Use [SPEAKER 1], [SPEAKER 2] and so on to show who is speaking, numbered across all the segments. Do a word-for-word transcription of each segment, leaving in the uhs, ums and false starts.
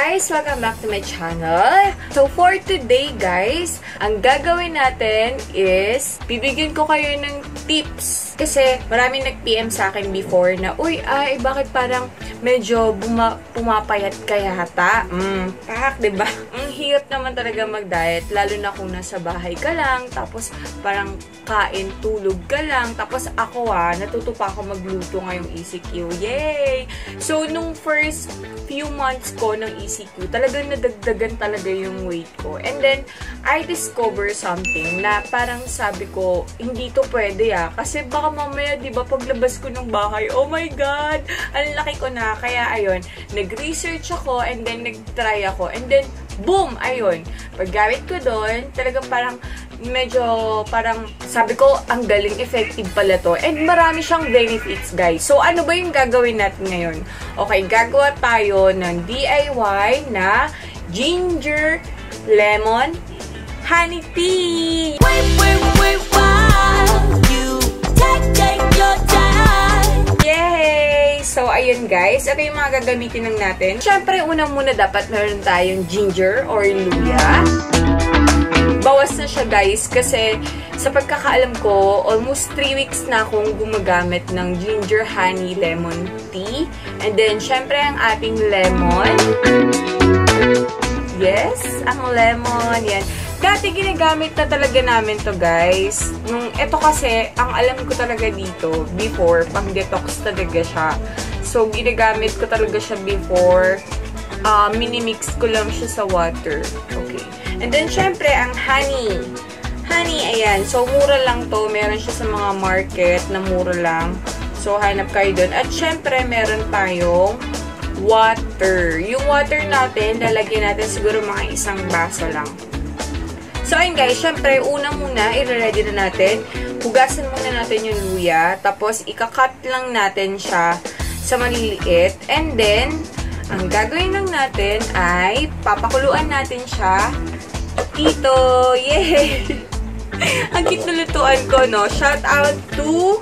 [SPEAKER 1] guys! Welcome back to my channel. So for today guys, ang gagawin natin is bibigyan ko kayo ng tips. Kasi maraming nag-P M sa akin before na, uy, ay, bakit parang medyo buma pumapayat kaya hata? Mm, pak, diba? Ang hirap naman talaga mag-diet, lalo na kung nasa bahay ka lang, tapos parang kain, tulog ka lang, tapos ako ah, natuto pa ako magluto ngayong E C Q. Yay! So, nung first few months ko ng E C Q, talagang nadagdagan talaga yung weight ko. And then, I discover something na parang sabi ko, hindi to pwede ah. Kasi baka mamaya, di ba, paglabas ko ng bahay, oh my God! Ang laki ko na. Kaya, ayun, nag-research ako and then nag-try ako. And then, boom! Ayun. Paggamit ko doon, talagang parang medyo parang sabi ko, ang galing, effective pala to. And marami siyang benefits, guys. So, ano ba yung gagawin natin ngayon? Okay, gagawa tayo ng D I Y na ginger lemon honey tea. Wait, wait, wait, while you take, take your time. Yay! So, ayun guys. Ito yung mga gagamitin lang natin. Siyempre, una muna dapat meron tayong ginger or luya. Bawas na siya guys kasi sa pagkakaalam ko, almost three weeks na akong gumagamit ng ginger honey lemon tea. And then, syempre ang ating lemon. Yes, ang lemon. Yan. Dati ginagamit na talaga namin to guys. Nung, ito kasi, ang alam ko talaga dito, before, pang detox talaga siya. So, ginagamit ko talaga siya before. Uh, minimix ko lang siya sa water. Okay. And then, syempre, ang honey. Honey, ayan. So, mura lang to. Meron siya sa mga market na mura lang. So, hanap kayo dun. At syempre, meron tayong water. Yung water natin, lalagyan natin siguro mga isang baso lang. So, ayun guys. Syempre, una muna, i-ready na natin. Hugasan muna natin yung luya. Tapos, ikakat lang natin siya sa maliliit. And then, ang gagawin lang natin ay papakuluan natin siya dito. Yay! Ang cute na lutuan ko, no? Shout out to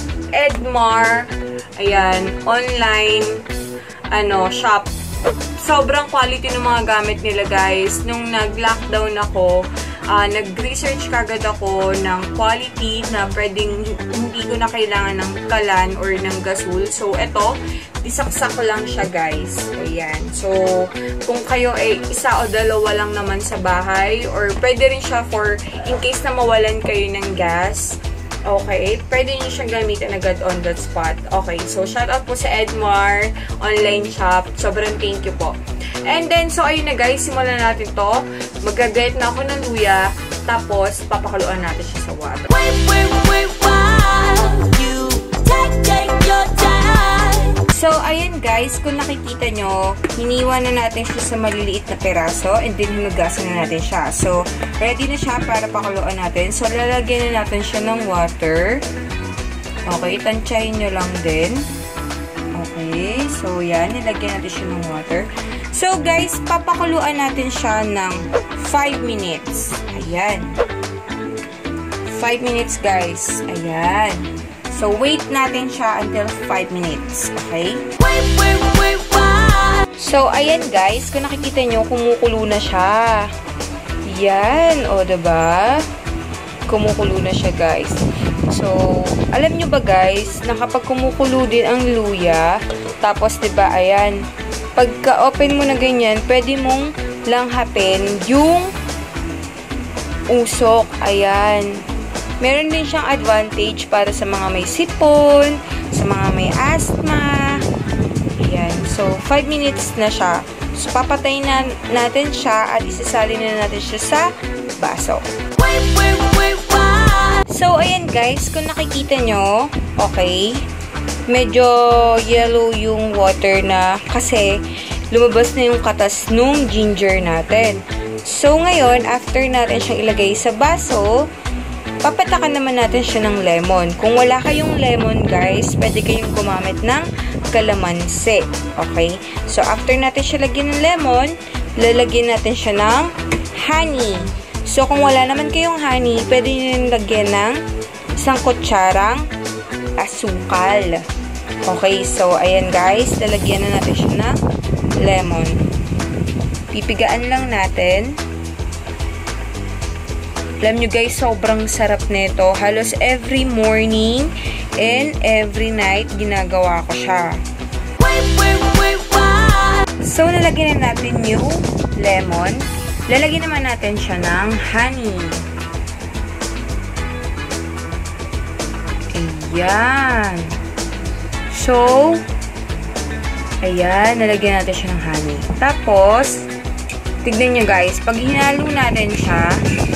[SPEAKER 1] Edmar. Ayan, online ano, shop. Sobrang quality ng mga gamit nila, guys. Nung nag-lockdown ako, uh, nag-research kagad ako ng quality na pwedeng hindi ko na kailangan ng kalan or ng gasol. So, eto, isaksak ko lang siya, guys. Ayan. So, kung kayo ay isa o dalawa lang naman sa bahay, or pwede rin siya for in case na mawalan kayo ng gas, okay, pwede nyo siyang gamitin agad on that spot. Okay, so shout out po sa Edmar online shop. Sobrang thank you po. And then, so ayun na guys, simulan natin to. Magagayat na ako ng luya, tapos papakuluan natin siya sa water. Wait, wait, wait, while you take, take your time. So, ayan guys, kung nakikita nyo, hiniwan na natin siya sa maliliit na peraso and then hinugasan na natin siya. So, ready na siya para pakuluan natin. So, lalagyan na natin siya ng water. Okay, tansyahin nyo lang din. Okay, so yan, nilagyan natin siya ng water. So, guys, papakuluan natin siya ng five minutes. Ayan. five minutes, guys. Ayan. So, wait natin siya until five minutes. Okay? Wait, wait, wait, wait. So, ayan guys. Kung nakikita nyo, kumukulo na siya. Yan. O, diba? Kumukulo na siya, guys. So, alam nyo ba guys, na kapag kumukulo din ang luya, tapos, diba, ayan, pagka-open mo na ganyan, pwede mong langhapin yung usok. Ayan. Meron din siyang advantage para sa mga may sipon, sa mga may asthma. Ayan. So, five minutes na siya. So, papatayin na natin siya at isasalin na natin siya sa baso. Wait, wait, wait, wait. So, ayan guys. Kung nakikita nyo, okay, medyo yellow yung water na kasi lumabas na yung katas nung ginger natin. So, ngayon, after natin siyang ilagay sa baso, papatakan naman natin siya ng lemon. Kung wala kayong lemon, guys, pwede kayong gumamit ng kalamansi. Okay? So, after natin siya lagyan ng lemon, lalagyan natin siya ng honey. So, kung wala naman kayong honey, pwede nyo lagyan ng isang kutsarang asukal. Okay? So, ayan guys, lalagyan na natin siya ng lemon. Pipigaan lang natin. Alam nyo guys, sobrang sarap nito. Halos every morning and every night ginagawa ko siya. So, lalagyan na natin yung lemon. Lalagyan naman natin siya ng honey. Ayan. So, ayan, nalagyan natin siya ng honey. Tapos, tignan nyo guys, pag hinalo natin siya,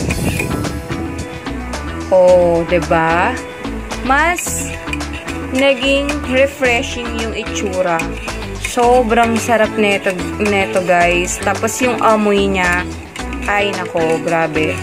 [SPEAKER 1] oh, diba? Mas naging refreshing yung itsura. Sobrang sarap neto, neto guys. Tapos yung amoy niya, ay nako, grabe.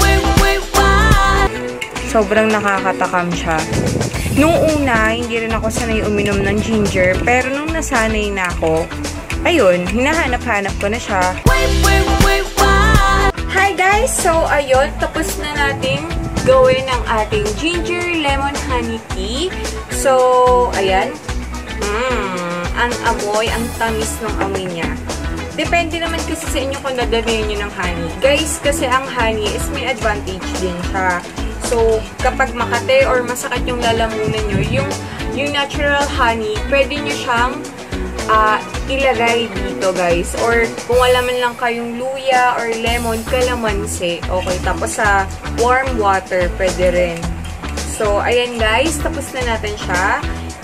[SPEAKER 1] Sobrang nakakatakam siya. Nung una, hindi rin ako sanay uminom ng ginger. Pero nung nasanay na ako, ayun, hinahanap-hanap ko na siya. Hi guys! So, ayun, tapos na natin gawin ang ating ginger lemon honey tea. So, ayan. Mmm, ang amoy, ang tamis ng amoy niya. Depende naman kasi sa inyo kung dadamihan nyo ng honey. Guys, kasi ang honey is may advantage din siya. So, kapag makate or masakit yung lalamunan nyo, yung, yung natural honey, pwede nyo siyang uh, ilagay dito, guys. Or, kung wala man lang kayong luya or lemon, kalamansi. Okay, tapos sa warm water, pwede rin. So, ayan guys, tapos na natin siya.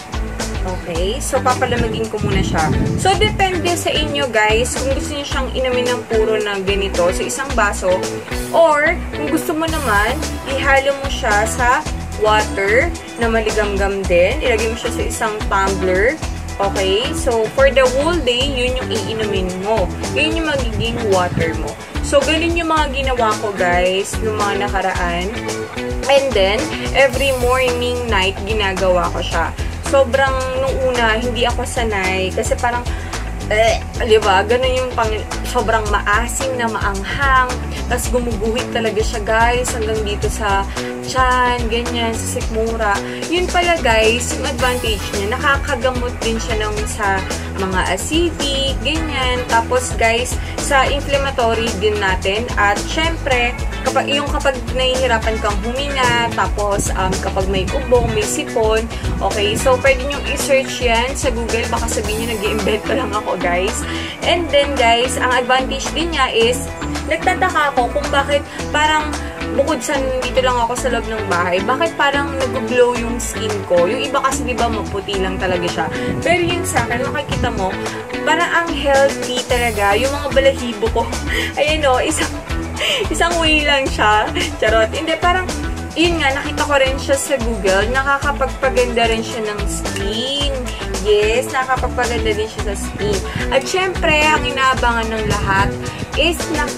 [SPEAKER 1] Okay, so papalamigin ko muna siya. So, depende sa inyo guys, kung gusto niyo siyang inumin ng puro na ganito sa isang baso, or kung gusto mo naman, ihalo mo siya sa water na maligamgam din. Ilagay mo siya sa isang tumbler. Okay, so for the whole day, yun yung iinumin mo. Yun yung magiging water mo. So, ganun yung mga ginawa ko guys, yung mga nakaraan. And then, every morning, night, ginagawa ko siya. Sobrang, nung una, hindi ako sanay. Kasi parang, eh, diba? Ganun yung pang, sobrang maasim na maanghang. Tapos gumuguhit talaga siya, guys. Hanggang dito sa tiyan, ganyan, sa sikmura. Yun pala, guys, yung advantage niya. Nakakagamot din siya ng sa mga acidic, ganyan. Tapos, guys, sa inflammatory din natin. At, syempre, kapag, yung kapag nahihirapan kang huminga, tapos, um, kapag may ubo, may sipon, okay, so, pwede nyo i-search yan sa Google. Baka sabihin nyo, nag-i-embed pa lang ako, guys. And then, guys, ang advantage din niya is, nagtataka ako kung bakit parang bukod sa dito lang ako sa loob ng bahay, bakit parang nag-glow yung skin ko? Yung iba kasi diba maputi lang talaga siya. Pero yun sa akin, makikita mo, parang ang healthy talaga. Yung mga balahibo ko, ayun o, isang, isang way lang siya. Charot. Hindi, parang, yun nga, nakita ko rin siya sa Google, nakakapagpaganda rin siya ng skin. Yes, nakakapagpaganda din siya sa skin. At syempre, ang inaabangan ng lahat is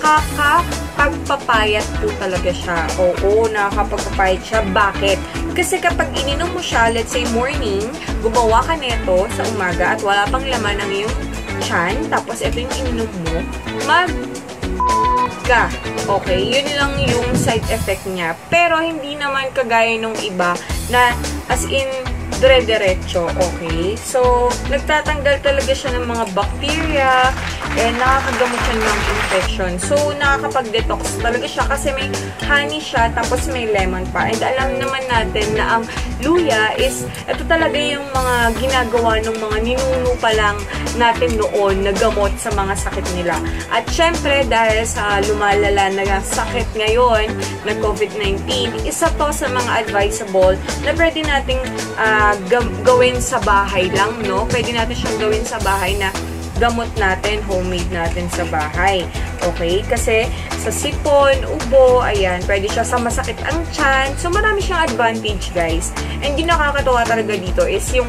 [SPEAKER 1] nakakapagpapayat po talaga siya. Oo, nakakapagpapayat siya. Bakit? Kasi kapag ininom mo siya, let's say morning, gumawa ka neto sa umaga at wala pang laman ng iyong tiyan, tapos ito yung ininom mo, mag ka. Okay, yun lang yung side effect niya. Pero hindi naman kagaya nung iba na as in dire-diretso, okay? So, nagtatanggal talaga siya ng mga bacteria and nakakagamot siya ng infection. So, nakakapag-detox talaga siya kasi may honey siya tapos may lemon pa. And alam naman natin na ang luya is, ito talaga yung mga ginagawa ng mga ninuno pa lang natin noon na gamot sa mga sakit nila. At syempre, dahil sa lumalala na sakit ngayon na COVID nineteen, isa to sa mga advisable na pwede nating uh, gawin sa bahay lang, no? Pwede natin siyang gawin sa bahay na gamot natin, homemade natin sa bahay. Okay? Kasi sa sipon, ubo, ayan, pwede siya sa masakit ang tiyan. So, marami siyang advantage, guys. And yung nakakatawa talaga dito is yung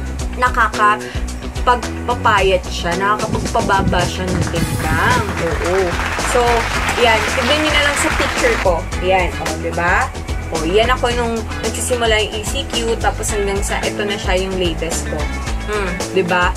[SPEAKER 1] nakakapagpapayat siya, nakakapagpababa siya ng timbang. Oo. So, yan. Tignan nyo na lang sa picture ko. Yan. O, diba? O, yan ako nung nagsisimula yung E C Q, tapos hanggang sa ito na siya yung latest ko. Hmm, diba?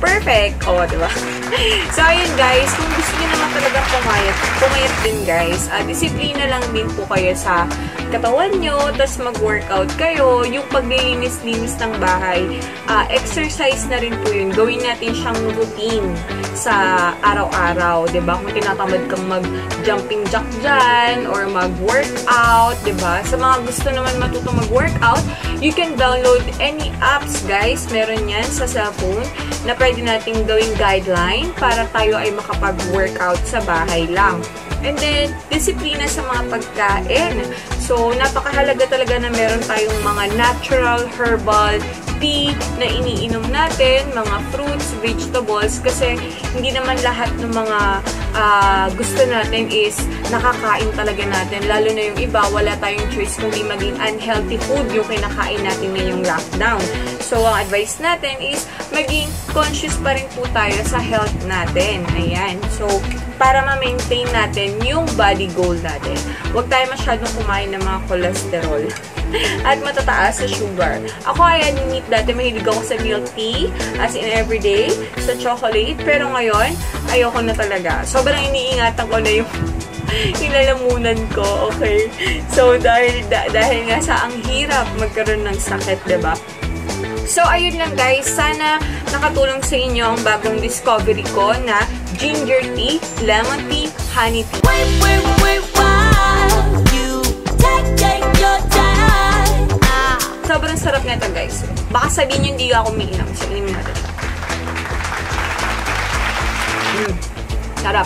[SPEAKER 1] perfect. O, diba? So, ayun guys, kung gusto niyo naman talaga pumayat, pumayat din guys, uh, disiplina lang din po kayo sa katawan nyo, tapos mag-workout kayo, yung paglilinis-linis ng bahay, uh, exercise na rin po yun. Gawin natin siyang routine sa araw-araw, diba? Kung tinatamad kang mag-jumping jack dyan, or mag-workout, diba? Sa mga gusto naman matuto mag-workout, you can download any apps, guys. Meron yan sa cellphone na pwede nating gawing guideline para tayo ay makapag-workout sa bahay lang. And then, disiplina sa mga pagkain. So, napakahalaga talaga na meron tayong mga natural, herbal, tea na iniinom natin, mga fruits, vegetables, kasi hindi naman lahat ng mga uh, gusto natin is nakakain talaga natin. Lalo na yung iba, wala tayong choice kundi maging unhealthy food yung kinakain natin ngayong lockdown. So, ang advice natin is maging conscious pa rin po tayo sa health natin. Ayan. So, para ma-maintain natin yung body goal natin. Huwag tayo masyadong kumain ng mga cholesterol at matataas sa sugar. Ako ay admit dati mahilig ako sa milk tea, as in everyday, sa chocolate, pero ngayon, ayoko na talaga. Sobrang iniingatan ko na yung inalamunan ko, okay? So, dahil, da, dahil nga sa ang hirap magkaroon ng sakit, diba? So, ayun lang guys. Sana nakatulong sa inyo ang bagong discovery ko na ginger tea, lemon tea, honey tea. Wait, wait, wait, while you take, take your time. Ah. Sobrang sarap nito guys. Baka sabihin nyo hindi ako umiinom. So, inumin natin. Mm. Sarap.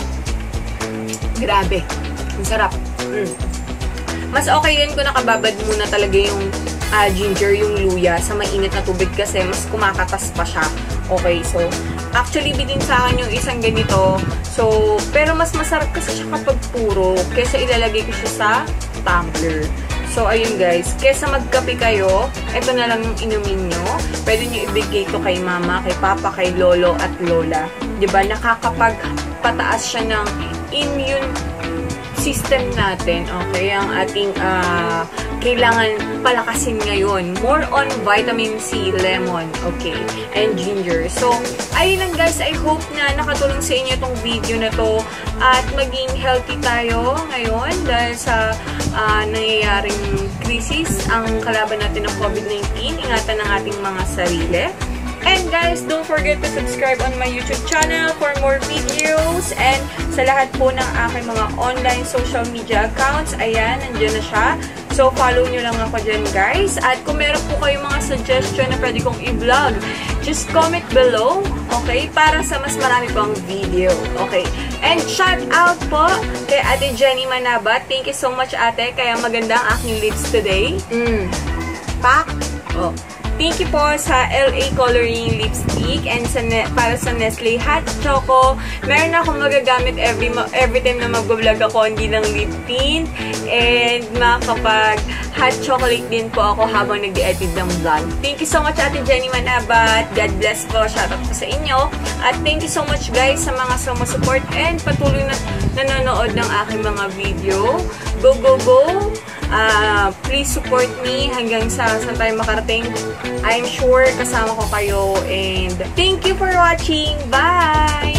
[SPEAKER 1] Grabe. Ang sarap. Mm. Mas okay yun kung nakababad muna talaga yung Uh, ginger, yung luya sa mainit na tubig kasi mas kumakatas pa siya. Okay, so actually bitin sa akin yung isang ganito. So, pero mas masarap kasi siya kapag puro kesa ilalagay ko siya sa tumbler. So, ayun guys, kesa magkape kayo, ito na lang yung inumin nyo. Pwede nyo ibigay ito kay mama, kay papa, kay lolo at lola. Diba? Nakakapagpataas siya ng immune system natin. Okay, ang ating uh, kailangan palakasin ngayon. More on vitamin C, lemon, okay, and ginger. So, ayun lang guys, I hope na nakatulong sa inyo itong video na to at maging healthy tayo ngayon dahil sa uh, nangyayaring crisis ang kalaban natin ng COVID nineteen. Ingatan ng ating mga sarili. And guys, don't forget to subscribe on my YouTube channel for more videos. And sa lahat po ng aking mga online social media accounts, ayan, nandiyan na siya. So, follow nyo lang ako dyan, guys. At kung meron po kayong mga suggestion na pwede kong i-vlog, just comment below, okay? Para sa mas marami pang video, okay? And shout out po kay Ate Jenny Manabat. Thank you so much, ate. Kaya maganda ang aking lips today. Mm. Pak. Oh. Thank you po sa L A Coloring Lipstick and sa para sa Nestle Hot Choco. Meron akong magagamit every every time na mag-vlog ako, hindi lang lip tint. And makapag hot chocolate din po ako habang nag-edit ng vlog. Thank you so much, Ate Jenny Manabat. God bless po. Shoutout po sa inyo. At thank you so much guys sa mga sumusupport and patuloy na nanonood ng aking mga video. Go, go, go! Uh, please support me hanggang sa saan tayo makarating. I'm sure kasama ko kayo and thank you for watching. Bye!